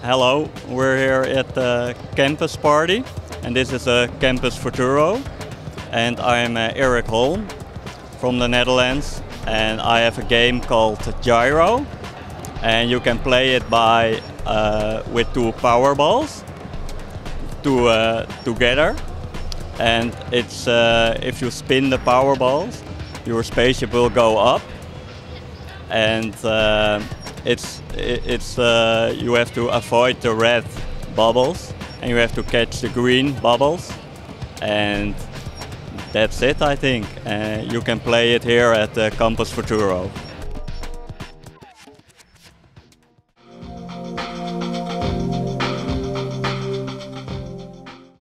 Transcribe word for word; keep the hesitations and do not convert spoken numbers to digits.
Hello, we're here at the campus party, and this is a campus Futuro, and I'm uh, Eric Holm from the Netherlands, and I have a game called Gyro, and you can play it by uh, with two Powerballs to, uh, together, and it's uh, if you spin the Powerballs, your spaceship will go up, and uh, it's it's uh, you have to avoid the red bubbles, and you have to catch the green bubbles, and that's it, I think. Uh, you can play it here at the Campus Futuro.